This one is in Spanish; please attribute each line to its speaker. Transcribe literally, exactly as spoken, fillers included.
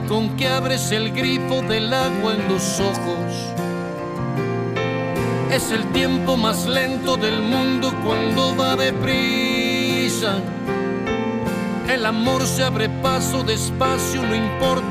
Speaker 1: con que abres el grifo del agua en los ojos. Es el tiempo más lento del mundo cuando va deprisa. El amor se abre paso despacio, no importa